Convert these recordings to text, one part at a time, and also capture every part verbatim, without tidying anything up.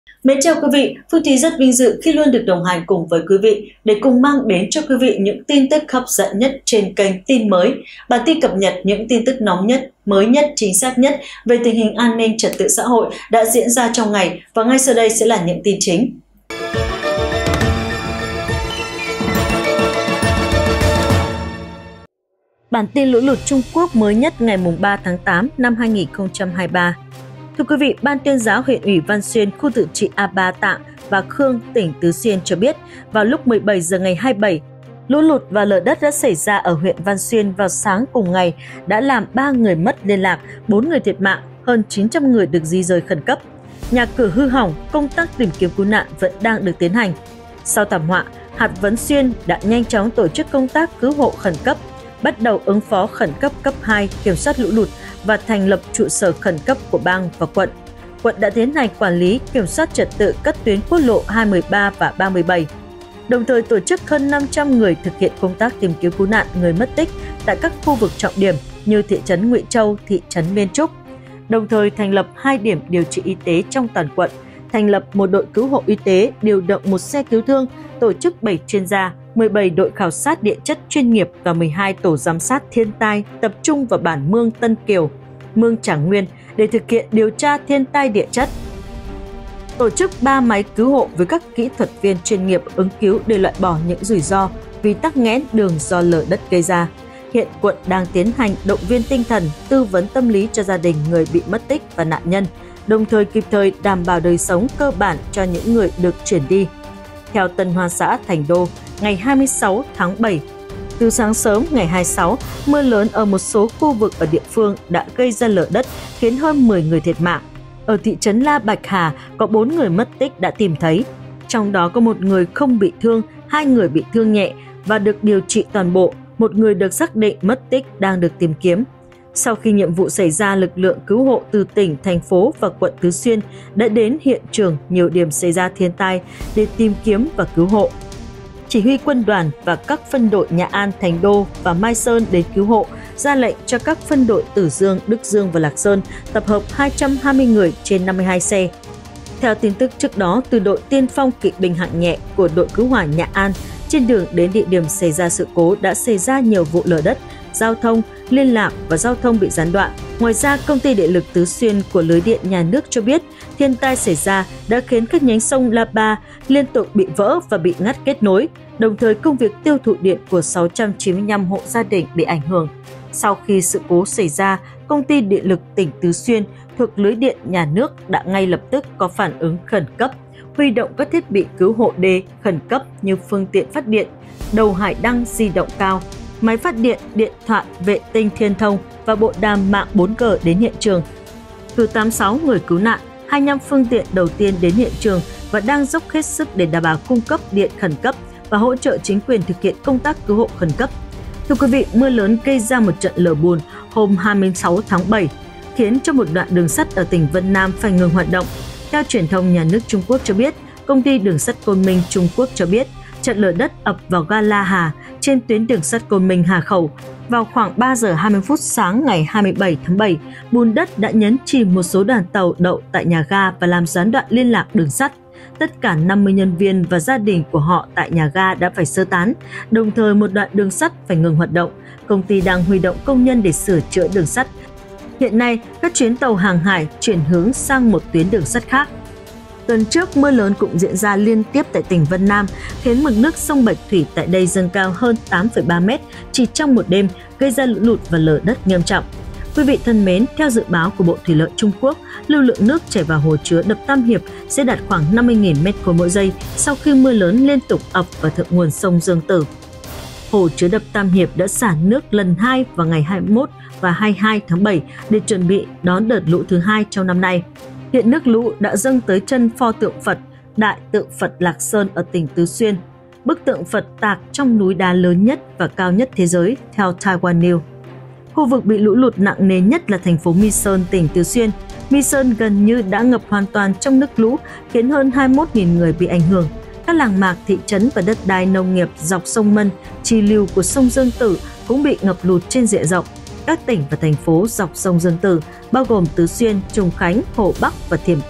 Mến chào quý vị, Phương Thí rất vinh dự khi luôn được đồng hành cùng với quý vị để cùng mang đến cho quý vị những tin tức hấp dẫn nhất trên kênh Tin Mới. Bản tin cập nhật những tin tức nóng nhất, mới nhất, chính xác nhất về tình hình an ninh trật tự xã hội đã diễn ra trong ngày, và ngay sau đây sẽ là những tin chính. Bản tin lũ lụt Trung Quốc mới nhất ngày ba tháng tám năm hai nghìn không trăm hai mươi ba. Thưa quý vị, Ban tuyên giáo huyện ủy Văn Xuyên, khu tự trị A Ba Tạng và Khương, tỉnh Tứ Xuyên cho biết, vào lúc mười bảy giờ ngày hai mươi bảy, lũ lụt và lở đất đã xảy ra ở huyện Văn Xuyên vào sáng cùng ngày, đã làm ba người mất liên lạc, bốn người thiệt mạng, hơn chín trăm người được di rời khẩn cấp. Nhà cửa hư hỏng, công tác tìm kiếm cứu nạn vẫn đang được tiến hành. Sau thảm họa, hạt Văn Xuyên đã nhanh chóng tổ chức công tác cứu hộ khẩn cấp, bắt đầu ứng phó khẩn cấp cấp hai kiểm soát lũ lụt và thành lập trụ sở khẩn cấp của bang và quận. Quận đã tiến hành quản lý, kiểm soát trật tự các tuyến quốc lộ hai mươi ba và ba mươi bảy, đồng thời tổ chức hơn năm trăm người thực hiện công tác tìm kiếm cứu nạn người mất tích tại các khu vực trọng điểm như thị trấn Ngụy Châu, thị trấn Miên Trúc, đồng thời thành lập hai điểm điều trị y tế trong toàn quận, thành lập một đội cứu hộ y tế, điều động một xe cứu thương, tổ chức bảy chuyên gia, mười bảy đội khảo sát địa chất chuyên nghiệp và mười hai tổ giám sát thiên tai tập trung vào bản Mương Tân Kiều, Mương Tràng Nguyên để thực hiện điều tra thiên tai địa chất. Tổ chức ba máy cứu hộ với các kỹ thuật viên chuyên nghiệp ứng cứu để loại bỏ những rủi ro vì tắc nghẽn đường do lở đất gây ra. Hiện quận đang tiến hành động viên tinh thần, tư vấn tâm lý cho gia đình người bị mất tích và nạn nhân, đồng thời kịp thời đảm bảo đời sống cơ bản cho những người được chuyển đi. Theo Tân Hoa xã Thành Đô, ngày hai mươi sáu tháng bảy, từ sáng sớm ngày hai mươi sáu, mưa lớn ở một số khu vực ở địa phương đã gây ra lở đất khiến hơn mười người thiệt mạng. Ở thị trấn La Bạch Hà có bốn người mất tích đã tìm thấy, trong đó có một người không bị thương, hai người bị thương nhẹ và được điều trị toàn bộ, một người được xác định mất tích đang được tìm kiếm. Sau khi nhiệm vụ xảy ra, lực lượng cứu hộ từ tỉnh, thành phố và quận Tứ Xuyên đã đến hiện trường nhiều điểm xảy ra thiên tai để tìm kiếm và cứu hộ. Chỉ huy quân đoàn và các phân đội Nhà An, Thành Đô và Mai Sơn đến cứu hộ, ra lệnh cho các phân đội Tử Dương, Đức Dương và Lạc Sơn tập hợp hai trăm hai mươi người trên năm mươi hai xe. Theo tin tức trước đó từ đội tiên phong kỵ binh hạng nhẹ của đội cứu hỏa Nhà An, trên đường đến địa điểm xảy ra sự cố đã xảy ra nhiều vụ lở đất, giao thông, liên lạc và giao thông bị gián đoạn. Ngoài ra, Công ty Điện lực Tứ Xuyên của Lưới điện Nhà nước cho biết thiên tai xảy ra đã khiến các nhánh sông La Ba liên tục bị vỡ và bị ngắt kết nối, đồng thời công việc tiêu thụ điện của sáu trăm chín mươi lăm hộ gia đình bị ảnh hưởng. Sau khi sự cố xảy ra, Công ty Điện lực tỉnh Tứ Xuyên thuộc Lưới điện Nhà nước đã ngay lập tức có phản ứng khẩn cấp, huy động các thiết bị cứu hộ đê khẩn cấp như phương tiện phát điện, đầu hải đăng di động cao, máy phát điện, điện thoại, vệ tinh thiên thông và bộ đàm mạng bốn G đến hiện trường. Cử tám mươi sáu người cứu nạn, hai mươi lăm phương tiện đầu tiên đến hiện trường và đang dốc hết sức để đảm bảo cung cấp điện khẩn cấp và hỗ trợ chính quyền thực hiện công tác cứu hộ khẩn cấp. Thưa quý vị, mưa lớn gây ra một trận lở bùn hôm hai mươi sáu tháng bảy, khiến cho một đoạn đường sắt ở tỉnh Vân Nam phải ngừng hoạt động. Theo truyền thông nhà nước Trung Quốc cho biết, Công ty Đường sắt Côn Minh Trung Quốc cho biết, trận lở đất ập vào ga La Hà trên tuyến đường sắt Côn Minh Hà Khẩu vào khoảng ba giờ hai mươi phút sáng ngày hai mươi bảy tháng bảy. Bùn đất đã nhấn chìm một số đoàn tàu đậu tại nhà ga và làm gián đoạn liên lạc đường sắt. Tất cả năm mươi nhân viên và gia đình của họ tại nhà ga đã phải sơ tán, đồng thời một đoạn đường sắt phải ngừng hoạt động. Công ty đang huy động công nhân để sửa chữa đường sắt. Hiện nay, các chuyến tàu hàng hải chuyển hướng sang một tuyến đường sắt khác. Tuần trước, mưa lớn cũng diễn ra liên tiếp tại tỉnh Vân Nam, khiến mực nước sông Bạch Thủy tại đây dâng cao hơn tám phẩy ba mét chỉ trong một đêm, gây ra lũ lụt và lở đất nghiêm trọng. Quý vị thân mến, theo dự báo của Bộ Thủy lợi Trung Quốc, lưu lượng nước chảy vào hồ chứa đập Tam Hiệp sẽ đạt khoảng năm mươi nghìn mét khối mỗi giây sau khi mưa lớn liên tục ập vào thượng nguồn sông Dương Tử. Hồ chứa đập Tam Hiệp đã xả nước lần hai vào ngày hai mươi mốt và hai mươi hai tháng bảy để chuẩn bị đón đợt lũ thứ hai trong năm nay. Hiện nước lũ đã dâng tới chân pho tượng Phật, Đại tượng Phật Lạc Sơn ở tỉnh Tứ Xuyên, bức tượng Phật tạc trong núi đá lớn nhất và cao nhất thế giới, theo Taiwan News. Khu vực bị lũ lụt nặng nề nhất là thành phố My Sơn, tỉnh Tứ Xuyên. My Sơn gần như đã ngập hoàn toàn trong nước lũ, khiến hơn hai mươi mốt nghìn người bị ảnh hưởng. Các làng mạc, thị trấn và đất đai nông nghiệp dọc sông Mân, chi lưu của sông Dương Tử cũng bị ngập lụt trên diện rộng. Các tỉnh và thành phố dọc sông Dương Tử bao gồm Tứ Xuyên, Trùng Khánh, Hồ Bắc và Thiểm Tây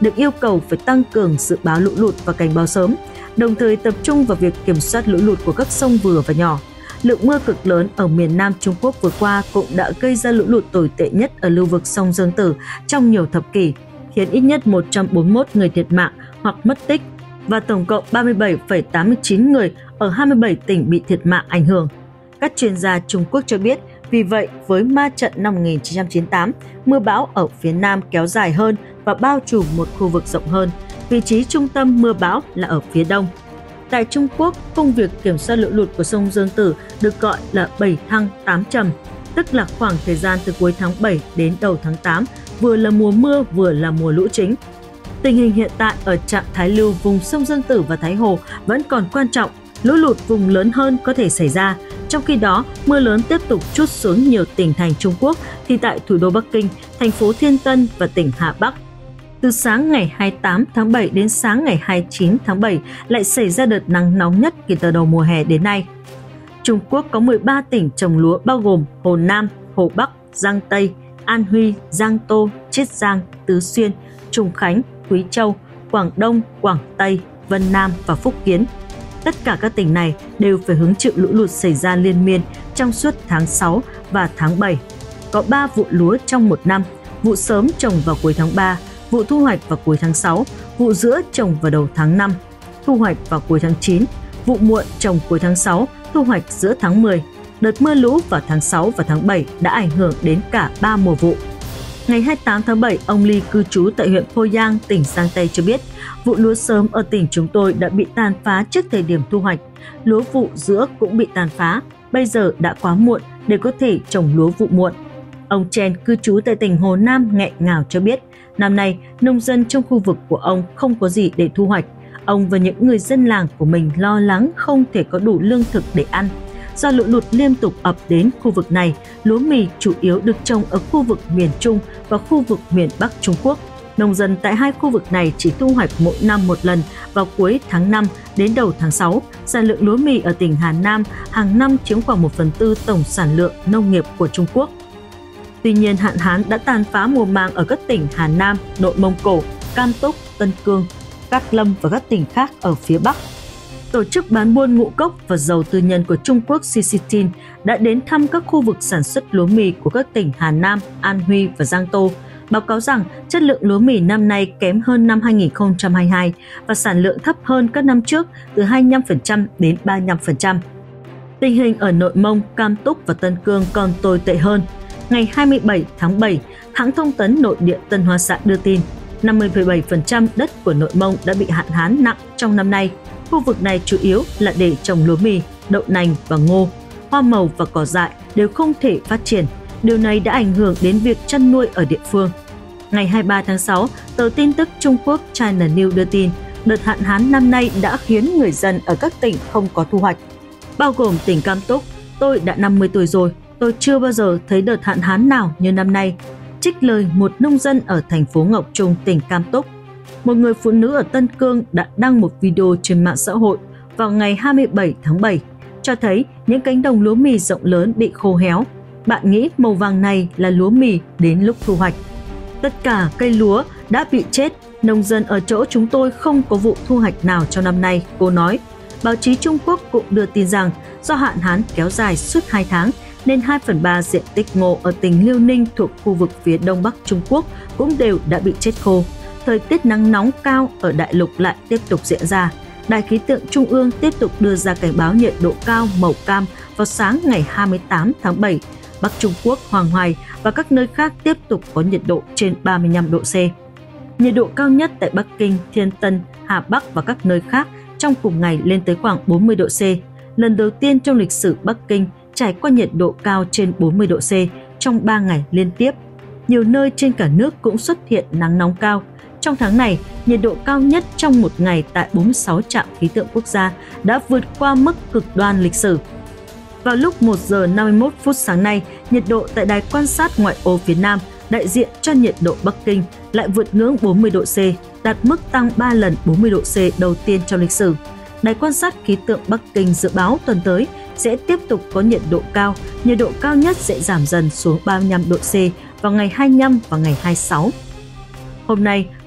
được yêu cầu phải tăng cường dự báo lũ lụt và cảnh báo sớm, đồng thời tập trung vào việc kiểm soát lũ lụt của các sông vừa và nhỏ. Lượng mưa cực lớn ở miền Nam Trung Quốc vừa qua cũng đã gây ra lũ lụt tồi tệ nhất ở lưu vực sông Dương Tử trong nhiều thập kỷ, khiến ít nhất một trăm bốn mươi mốt người thiệt mạng hoặc mất tích và tổng cộng ba mươi bảy phẩy tám mươi chín người ở hai mươi bảy tỉnh bị thiệt mạng ảnh hưởng. Các chuyên gia Trung Quốc cho biết, vì vậy với ma trận năm một nghìn chín trăm chín mươi tám, mưa bão ở phía Nam kéo dài hơn và bao trùm một khu vực rộng hơn. Vị trí trung tâm mưa bão là ở phía Đông. Tại Trung Quốc, công việc kiểm soát lũ lụt của sông Dương Tử được gọi là bảy thăng tám trầm, tức là khoảng thời gian từ cuối tháng bảy đến đầu tháng tám, vừa là mùa mưa vừa là mùa lũ chính. Tình hình hiện tại ở trạm Thái Lưu vùng sông Dương Tử và Thái Hồ vẫn còn quan trọng, lũ lụt vùng lớn hơn có thể xảy ra. Trong khi đó, mưa lớn tiếp tục trút xuống nhiều tỉnh thành Trung Quốc thì tại thủ đô Bắc Kinh, thành phố Thiên Tân và tỉnh Hà Bắc, từ sáng ngày hai mươi tám tháng bảy đến sáng ngày hai mươi chín tháng bảy lại xảy ra đợt nắng nóng nhất kể từ đầu mùa hè đến nay. Trung Quốc có mười ba tỉnh trồng lúa bao gồm Hồ Nam, Hồ Bắc, Giang Tây, An Huy, Giang Tô, Chiết Giang, Tứ Xuyên, Trùng Khánh, Quý Châu, Quảng Đông, Quảng Tây, Vân Nam và Phúc Kiến. Tất cả các tỉnh này đều phải hứng chịu lũ lụt xảy ra liên miên trong suốt tháng sáu và tháng bảy. Có ba vụ lúa trong một năm, vụ sớm trồng vào cuối tháng ba, vụ thu hoạch vào cuối tháng sáu, vụ giữa trồng vào đầu tháng năm, thu hoạch vào cuối tháng chín, vụ muộn trồng cuối tháng sáu, thu hoạch giữa tháng mười. Đợt mưa lũ vào tháng sáu và tháng bảy đã ảnh hưởng đến cả ba mùa vụ. Ngày hai mươi tám tháng bảy, ông Ly cư trú tại huyện Poyang, tỉnh Giang Tây cho biết, vụ lúa sớm ở tỉnh chúng tôi đã bị tàn phá trước thời điểm thu hoạch. Lúa vụ giữa cũng bị tàn phá, bây giờ đã quá muộn để có thể trồng lúa vụ muộn. Ông Chen cư trú tại tỉnh Hồ Nam nghẹn ngào cho biết, năm nay nông dân trong khu vực của ông không có gì để thu hoạch. Ông và những người dân làng của mình lo lắng không thể có đủ lương thực để ăn. Do lũ lụt liên tục ập đến khu vực này, lúa mì chủ yếu được trồng ở khu vực miền Trung và khu vực miền Bắc Trung Quốc. Nông dân tại hai khu vực này chỉ thu hoạch mỗi năm một lần vào cuối tháng năm đến đầu tháng sáu. Sản lượng lúa mì ở tỉnh Hà Nam hàng năm chiếm khoảng một phần tư tổng sản lượng nông nghiệp của Trung Quốc. Tuy nhiên, hạn hán đã tàn phá mùa màng ở các tỉnh Hà Nam, Nội Mông Cổ, Cam Túc, Tân Cương, Cát Lâm và các tỉnh khác ở phía Bắc. Tổ chức bán buôn ngũ cốc và dầu tư nhân của Trung Quốc Sissytin đã đến thăm các khu vực sản xuất lúa mì của các tỉnh Hà Nam, An Huy và Giang Tô, báo cáo rằng chất lượng lúa mì năm nay kém hơn năm hai nghìn không trăm hai mươi hai và sản lượng thấp hơn các năm trước từ hai mươi lăm phần trăm đến ba mươi lăm phần trăm. Tình hình ở Nội Mông, Cam Túc và Tân Cương còn tồi tệ hơn. Ngày hai mươi bảy tháng bảy, hãng thông tấn nội địa Tân Hoa Xã đưa tin, năm mươi phẩy bảy phần trăm đất của Nội Mông đã bị hạn hán nặng trong năm nay. Khu vực này chủ yếu là để trồng lúa mì, đậu nành và ngô. Hoa màu và cỏ dại đều không thể phát triển. Điều này đã ảnh hưởng đến việc chăn nuôi ở địa phương. Ngày hai mươi ba tháng sáu, tờ tin tức Trung Quốc China News đưa tin, đợt hạn hán năm nay đã khiến người dân ở các tỉnh không có thu hoạch, bao gồm tỉnh Cam Túc. Tôi đã năm mươi tuổi rồi, tôi chưa bao giờ thấy đợt hạn hán nào như năm nay. Trích lời một nông dân ở thành phố Ngọc Trung, tỉnh Cam Túc. Một người phụ nữ ở Tân Cương đã đăng một video trên mạng xã hội vào ngày hai mươi bảy tháng bảy, cho thấy những cánh đồng lúa mì rộng lớn bị khô héo. Bạn nghĩ màu vàng này là lúa mì đến lúc thu hoạch. Tất cả cây lúa đã bị chết, nông dân ở chỗ chúng tôi không có vụ thu hoạch nào cho năm nay, cô nói. Báo chí Trung Quốc cũng đưa tin rằng do hạn hán kéo dài suốt hai tháng, nên hai phần ba diện tích ngô ở tỉnh Liêu Ninh thuộc khu vực phía Đông Bắc Trung Quốc cũng đều đã bị chết khô. Thời tiết nắng nóng cao ở đại lục lại tiếp tục diễn ra. Đài khí tượng Trung ương tiếp tục đưa ra cảnh báo nhiệt độ cao màu cam vào sáng ngày hai mươi tám tháng bảy. Bắc Trung Quốc, Hoàng Hoài và các nơi khác tiếp tục có nhiệt độ trên ba mươi lăm độ C. Nhiệt độ cao nhất tại Bắc Kinh, Thiên Tân, Hà Bắc và các nơi khác trong cùng ngày lên tới khoảng bốn mươi độ C. Lần đầu tiên trong lịch sử Bắc Kinh trải qua nhiệt độ cao trên bốn mươi độ C trong ba ngày liên tiếp. Nhiều nơi trên cả nước cũng xuất hiện nắng nóng cao. Trong tháng này, nhiệt độ cao nhất trong một ngày tại bốn mươi sáu trạm khí tượng quốc gia đã vượt qua mức cực đoan lịch sử. Vào lúc một giờ năm mươi mốt phút sáng nay, nhiệt độ tại đài quan sát ngoại ô phía Nam, đại diện cho nhiệt độ Bắc Kinh, lại vượt ngưỡng bốn mươi độ C, đạt mức tăng ba lần bốn mươi độ C đầu tiên trong lịch sử. Đài quan sát khí tượng Bắc Kinh dự báo tuần tới sẽ tiếp tục có nhiệt độ cao, nhiệt độ cao nhất sẽ giảm dần xuống ba mươi lăm độ C vào ngày hai mươi lăm và ngày hai mươi sáu. Hôm nay,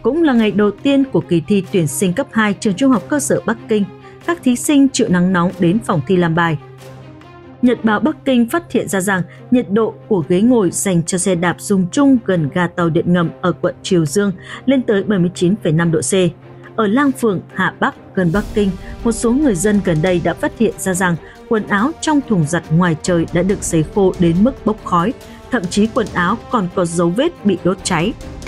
cũng là ngày đầu tiên của kỳ thi tuyển sinh cấp hai trường Trung học cơ sở Bắc Kinh. Các thí sinh chịu nắng nóng đến phòng thi làm bài. Nhật báo Bắc Kinh phát hiện ra rằng nhiệt độ của ghế ngồi dành cho xe đạp dùng chung gần ga tàu điện ngầm ở quận Triều Dương lên tới bảy mươi chín phẩy năm độ C. Ở Lang Phường, Hạ Bắc, gần Bắc Kinh, một số người dân gần đây đã phát hiện ra rằng quần áo trong thùng giặt ngoài trời đã được sấy khô đến mức bốc khói, thậm chí quần áo còn có dấu vết bị đốt cháy.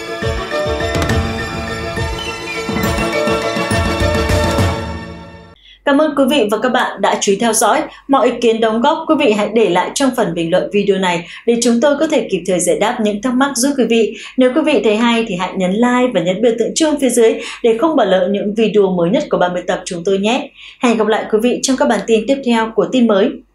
Cảm ơn quý vị và các bạn đã chú ý theo dõi. Mọi ý kiến đóng góp quý vị hãy để lại trong phần bình luận video này để chúng tôi có thể kịp thời giải đáp những thắc mắc giúp quý vị. Nếu quý vị thấy hay thì hãy nhấn like và nhấn biểu tượng chuông phía dưới để không bỏ lỡ những video mới nhất của Ban Biên tập chúng tôi nhé. Hẹn gặp lại quý vị trong các bản tin tiếp theo của tin mới.